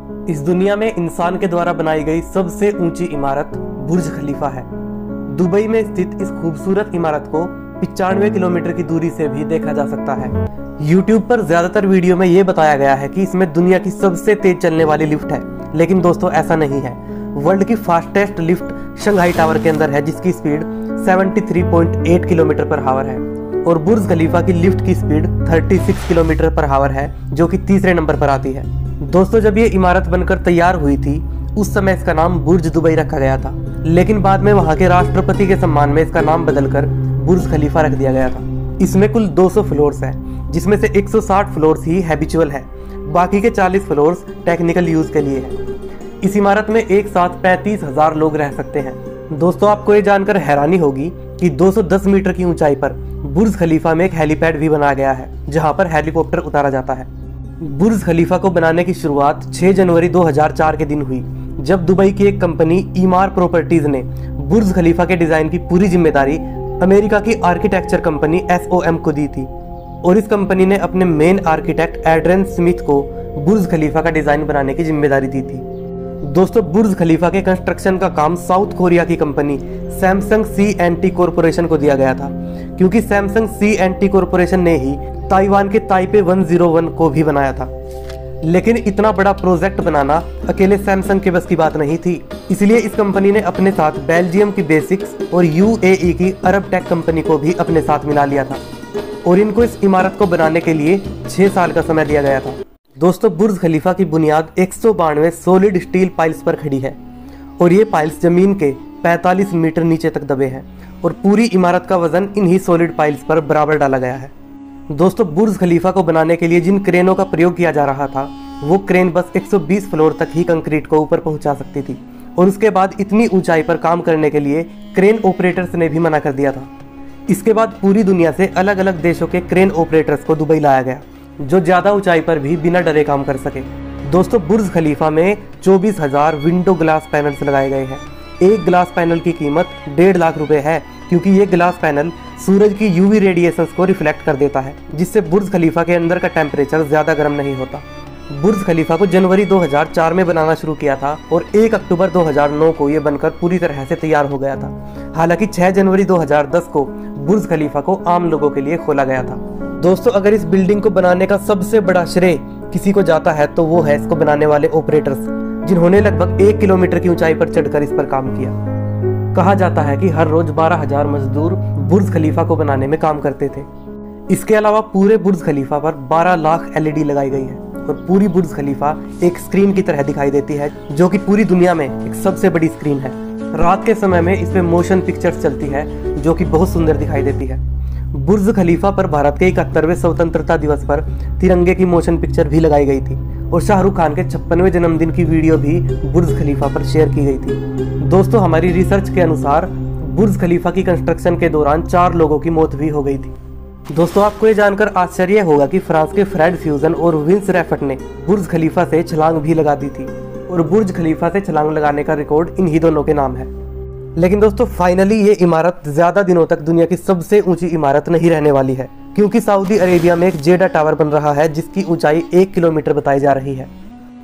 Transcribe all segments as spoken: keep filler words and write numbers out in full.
इस दुनिया में इंसान के द्वारा बनाई गई सबसे ऊंची इमारत बुर्ज खलीफा है। दुबई में स्थित इस खूबसूरत इमारत को पचानवे किलोमीटर की दूरी से भी देखा जा सकता है। YouTube पर ज्यादातर वीडियो में ये बताया गया है कि इसमें दुनिया की सबसे तेज चलने वाली लिफ्ट है, लेकिन दोस्तों ऐसा नहीं है। वर्ल्ड की फास्टेस्ट लिफ्ट शंघाई टावर के अंदर है, जिसकी स्पीड तिहत्तर पॉइंट आठ किलोमीटर पर हावर है, और बुर्ज खलीफा की लिफ्ट की स्पीड छत्तीस किलोमीटर पर हावर है, जो कि तीसरे नंबर पर आती है। दोस्तों, जब ये इमारत बनकर तैयार हुई थी उस समय इसका नाम बुर्ज दुबई रखा गया था, लेकिन बाद में वहां के राष्ट्रपति के सम्मान में इसका नाम बदलकर बुर्ज खलीफा रख दिया गया था। इसमें कुल दो सौ फ्लोर्स हैं, जिसमें से एक सौ साठ फ्लोर्स ही हैबिचुअल है, बाकी के चालीस फ्लोर्स टेक्निकल यूज के लिए है। इस इमारत में एक साथ पैंतीस हजार लोग रह सकते हैं। दोस्तों, आपको ये जानकर हैरानी होगी कि दो सौ दस मीटर की ऊंचाई पर बुर्ज खलीफा में एक हेलीपैड भी बनाया गया है, जहां पर हेलीकॉप्टर उतारा जाता है। बुर्ज खलीफा को बनाने की शुरुआत छह जनवरी दो हज़ार चार के दिन हुई, जब दुबई की एक कंपनी ईमार प्रॉपर्टीज ने बुर्ज खलीफा के डिजाइन की पूरी जिम्मेदारी अमेरिका की architecture company S O M को दी थी, और इस कंपनी ने अपने मेन आर्किटेक्ट एड्रियन स्मिथ को बुर्ज खलीफा का डिजाइन बनाने की जिम्मेदारी दी थी। दोस्तों, बुर्ज खलीफा के कंस्ट्रक्शन का काम साउथ कोरिया की company Samsung C N T corporation को दिया गया था, क्योंकि Samsung C N T corporation ने ही ताइवान के ताइपे एक सौ एक को भी बनाया था। लेकिन इतना बड़ा प्रोजेक्ट बनाना अकेले सैमसंग के बस की बात नहीं थी, इसलिए इस कंपनी ने अपने साथ बेल्जियम की बेसिक्स और यू ए ई की अरब टेक कंपनी को भी अपने साथ मिला लिया था, और इनको इस इमारत को बनाने के लिए छह साल का समय दिया गया था। दोस्तों, बुर्ज खलीफा की बुनियाद एक सौ बानवे सोलिड स्टील पाइल्स पर खड़ी है, और ये पाइल्स जमीन के पैंतालीस मीटर नीचे तक दबे हैं, और पूरी इमारत का वजन इन्हीं सॉलिड पाइल्स पर बराबर डाला गया है। दोस्तों, बुर्ज खलीफा को बनाने के लिए जिन क्रेनों का प्रयोग किया जा रहा था, वो क्रेन बस एक सौ बीस फ्लोर तक ही कंक्रीट को ऊपर पहुंचा सकती थी, और उसके बाद इतनी ऊंचाई पर काम करने के लिए क्रेन ऑपरेटर्स ने भी मना कर दिया था। इसके बाद पूरी दुनिया से अलग अलग देशों के क्रेन ऑपरेटर्स को दुबई लाया गया, जो ज्यादा ऊंचाई पर भी बिना डरे काम कर सके। दोस्तों, बुर्ज खलीफा में चौबीस हजार विंडो ग्लास पैनल्स लगाए गए हैं। एक ग्लास पैनल की कीमत डेढ़ लाख रुपए है, क्योंकि ये ग्लास पैनल सूरज की यूवी रेडिएशंस को रिफ्लेक्ट कर देता है, जिससे बुर्ज खलीफा के अंदर का टेम्परेचर ज्यादा गर्म नहीं होता। बुर्ज खलीफा को जनवरी दो हज़ार चार में बनाना शुरू किया था, और एक अक्टूबर दो हज़ार नौ को ये बनकर पूरी तरह से तैयार हो गया था। हालांकि छह जनवरी दो हज़ार दस को बुर्ज खलीफा को आम लोगों के लिए खोला गया था। दोस्तों, अगर इस बिल्डिंग को बनाने का सबसे बड़ा श्रेय किसी को जाता है तो वो है इसको बनाने वाले ऑपरेटर्स, जिन्होंने लगभग एक किलोमीटर की ऊंचाई पर चढ़कर इस पर काम किया। कहा जाता है कि हर रोज बारह हजार मजदूर बुर्ज खलीफा को बनाने में काम करते थे। इसके अलावा पूरे बुर्ज खलीफा पर बारह लाख एल ई डी लगाई गई है, और पूरी बुर्ज खलीफा एक स्क्रीन की तरह दिखाई देती है, जो कि पूरी दुनिया में एक सबसे बड़ी स्क्रीन है। रात के समय में इसमें मोशन पिक्चर्स चलती है, जो कि बहुत सुंदर दिखाई देती है। बुर्ज खलीफा पर भारत के इकहत्तरवें स्वतंत्रता दिवस पर तिरंगे की मोशन पिक्चर भी लगाई गई थी, और शाहरुख खान के छप्पनवें जन्मदिन की वीडियो भी बुर्ज खलीफा पर शेयर की गई थी। दोस्तों, हमारी रिसर्च के अनुसार बुर्ज खलीफा की कंस्ट्रक्शन के दौरान चार लोगों की मौत भी हो गई थी। दोस्तों, आपको ये जानकर आश्चर्य होगा कि फ्रांस के फ्रेड फ्यूजन और विंस रैफट ने बुर्ज खलीफा से छलांग भी लगा दी थी, और बुर्ज खलीफा से छलांग लगाने का रिकॉर्ड इन्हीं दोनों के नाम है। लेकिन दोस्तों, फाइनली ये इमारत ज्यादा दिनों तक दुनिया की सबसे ऊंची इमारत नहीं रहने वाली है, क्योंकि सऊदी अरेबिया में एक जेडा टावर बन रहा है, जिसकी ऊंचाई एक किलोमीटर बताई जा रही है।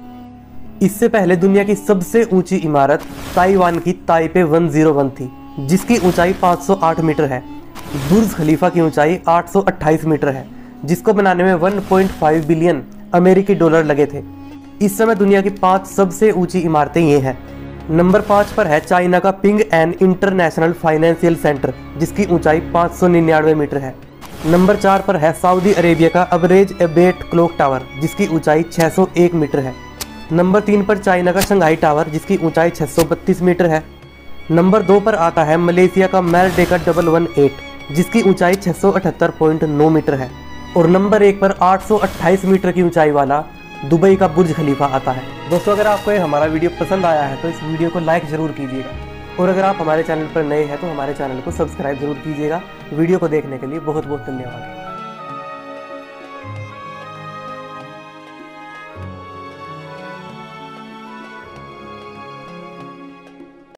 इससे पहले दुनिया की सबसे ऊंची इमारत ताइवान की ताइपे एक सौ एक थी, जिसकी ऊंचाई पाँच सौ आठ मीटर है। बुर्ज खलीफा की ऊंचाई आठ सौ अट्ठाईस मीटर है, जिसको बनाने में एक पॉइंट पाँच बिलियन अमेरिकी डॉलर लगे थे। इस समय दुनिया की पांच सबसे ऊंची इमारतें ये हैं। नंबर पाँच पर है चाइना का Ping An international financial centre, जिसकी ऊंचाई पाँच सौ निन्यानवे मीटर है। नंबर चार पर है सऊदी अरेबिया का अबरेज एबेट क्लॉक टावर, जिसकी ऊंचाई छह सौ एक मीटर है। नंबर तीन पर चाइना का शंघाई टावर, जिसकी ऊंचाई छह सौ बत्तीस मीटर है। नंबर दो पर आता है मलेशिया का मेरडेका डबल वन एट, जिसकी ऊंचाई छह सौ अठहत्तर पॉइंट नौ मीटर है। और नंबर एक पर आठ सौ अट्ठाईस मीटर की ऊंचाई वाला दुबई का बुर्ज खलीफा आता है। दोस्तों, अगर आपको ये हमारा वीडियो पसंद आया है तो इस वीडियो को लाइक जरूर कीजिएगा, और अगर आप हमारे चैनल पर नए हैं तो हमारे चैनल को सब्सक्राइब जरूर कीजिएगा। वीडियो को देखने के लिए बहुत बहुत धन्यवाद।